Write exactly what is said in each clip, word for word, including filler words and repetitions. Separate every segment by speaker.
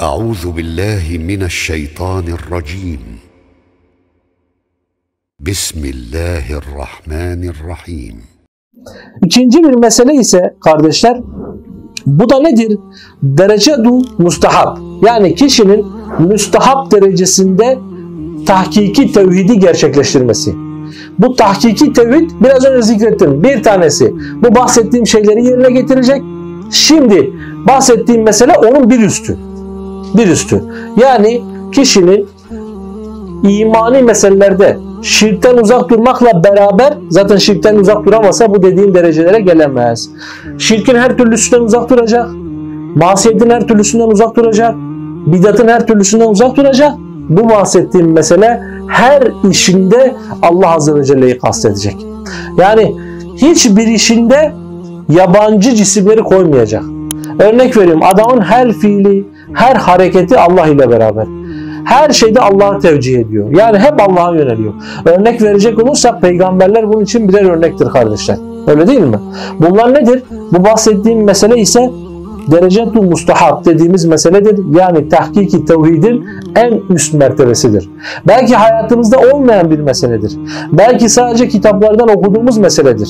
Speaker 1: Euzu billahi mineşşeytanirracim. Bismillahirrahmanirrahim.
Speaker 2: İkinci bir mesele ise kardeşler, bu da nedir? Derecedu mustahab. Yani kişinin müstahap derecesinde tahkiki tevhidi gerçekleştirmesi. Bu tahkiki tevhid biraz önce zikrettim. Bir tanesi bu bahsettiğim şeyleri yerine getirecek. Şimdi bahsettiğim mesele onun bir üstü. Bir üstü. Yani kişinin imani meselelerde şirkten uzak durmakla beraber, zaten şirkten uzak duramasa bu dediğim derecelere gelemez. Şirkin her türlüsünden uzak duracak. Masiyetin her türlüsünden uzak duracak. Bidatın her türlüsünden uzak duracak. Bu bahsettiğim mesele her işinde Allah Azze ve Celle'yi kastedecek. Yani hiçbir işinde yabancı cisimleri koymayacak. Örnek veriyorum, adamın her fiili, her hareketi Allah ile beraber. Her şeyde Allah'a tevcih ediyor. Yani hep Allah'a yöneliyor. Örnek verecek olursak peygamberler bunun için birer örnektir kardeşler. Öyle değil mi? Bunlar nedir? Bu bahsettiğim mesele ise derecetu mustahab dediğimiz meseledir. Yani tahkiki tevhidin en üst mertebesidir. Belki hayatımızda olmayan bir meseledir. Belki sadece kitaplardan okuduğumuz meseledir.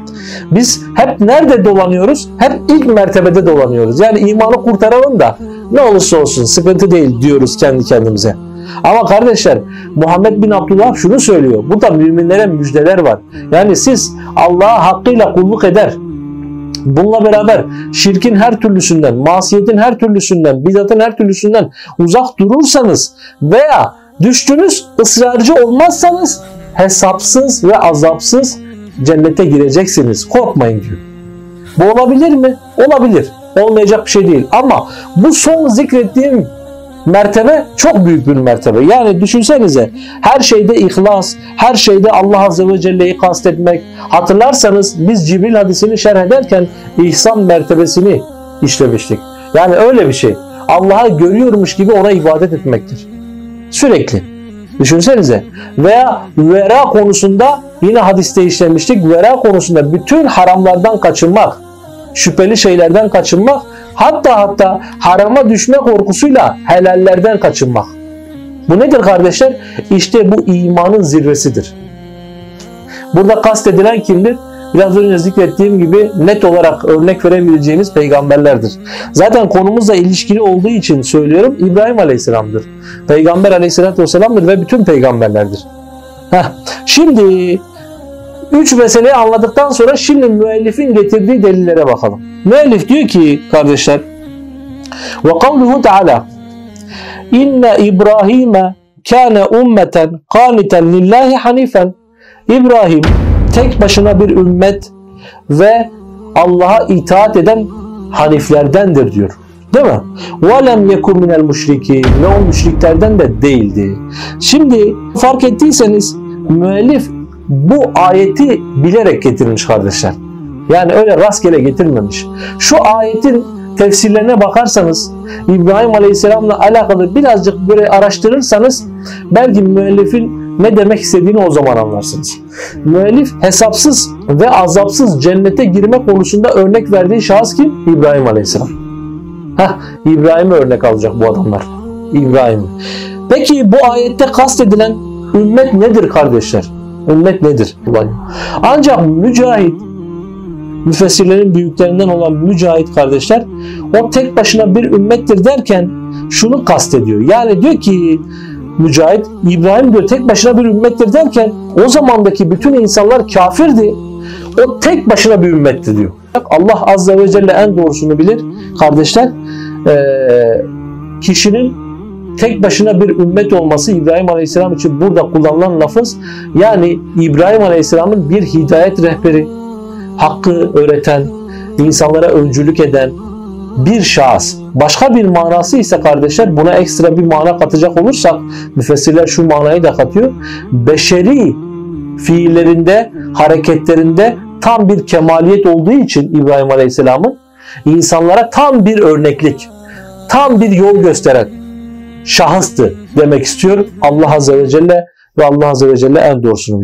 Speaker 2: Biz hep nerede dolanıyoruz? Hep ilk mertebede dolanıyoruz. Yani imanı kurtaralım da ne olursa olsun sıkıntı değil diyoruz kendi kendimize. Ama kardeşler, Muhammed bin Abdullah şunu söylüyor. Burada müminlere müjdeler var. Yani siz Allah'a hakkıyla kulluk eder, bununla beraber şirkin her türlüsünden, masiyetin her türlüsünden, bidatın her türlüsünden uzak durursanız veya düştünüz ısrarcı olmazsanız hesapsız ve azapsız cennete gireceksiniz. Korkmayın diyor. Bu olabilir mi? Olabilir. Olmayacak bir şey değil. Ama bu son zikrettiğim mertebe çok büyük bir mertebe. Yani düşünsenize, her şeyde ihlas, her şeyde Allah Azze ve Celle'yi kastetmek. Hatırlarsanız biz Cibril hadisini şerh ederken ihsan mertebesini işlemiştik. Yani öyle bir şey. Allah'ı görüyormuş gibi ona ibadet etmektir. Sürekli. Düşünsenize. Veya vera konusunda yine hadiste işlemiştik. Vera konusunda bütün haramlardan kaçınmak, şüpheli şeylerden kaçınmak, hatta hatta harama düşme korkusuyla helallerden kaçınmak. Bu nedir kardeşler? İşte bu imanın zirvesidir. Burada kastedilen kimdir? Biraz önce zikrettiğim gibi net olarak örnek verebileceğimiz peygamberlerdir. Zaten konumuzla ilişkili olduğu için söylüyorum, İbrahim Aleyhisselam'dır. Peygamber Aleyhisselatü Vesselam'dır ve bütün peygamberlerdir. Heh. Şimdi üç meseleyi anladıktan sonra şimdi müellifin getirdiği delillere bakalım. Müellif diyor ki kardeşler, ve kavluhu Teala inne İbrahim'e kâne ummeten kâniten lillahi hanifen. İbrahim tek başına bir ümmet ve Allah'a itaat eden haniflerdendir diyor. Değil mi? وَلَمْ يَكُمْ مِنَ الْمُشْرِكِينَ ve o müşriklerden de değildi. Şimdi fark ettiyseniz müellif bu ayeti bilerek getirmiş kardeşler. Yani öyle rastgele getirmemiş. Şu ayetin tefsirlerine bakarsanız, İbrahim Aleyhisselam'la alakalı birazcık böyle araştırırsanız belki müellifin ne demek istediğini o zaman anlarsınız. Müellif hesapsız ve azapsız cennete girme konusunda örnek verdiği şahıs kim? İbrahim Aleyhisselam. Heh, İbrahim'i örnek alacak bu adamlar. İbrahim. Peki bu ayette kastedilen ümmet nedir kardeşler? Ümmet nedir? Ancak Mücahit, müfessirlerin büyüklerinden olan Mücahit kardeşler, o tek başına bir ümmettir derken şunu kastediyor. Yani diyor ki Mücahit, İbrahim diyor tek başına bir ümmettir derken o zamandaki bütün insanlar kafirdi. O tek başına bir ümmetti diyor. Allah Azze ve Celle en doğrusunu bilir. Kardeşler, ee, kişinin tek başına bir ümmet olması İbrahim Aleyhisselam için burada kullanılan lafız, yani İbrahim Aleyhisselam'ın bir hidayet rehberi, hakkı öğreten, insanlara öncülük eden bir şahıs. Başka bir manası ise kardeşler, buna ekstra bir mana katacak olursak müfessirler şu manayı da katıyor. Beşeri fiillerinde, hareketlerinde tam bir kemaliyet olduğu için İbrahim Aleyhisselam'ın insanlara tam bir örneklik, tam bir yol gösteren şahıstı demek istiyor Allah Azze ve Celle ve Allah Azze ve Celle en doğrusunu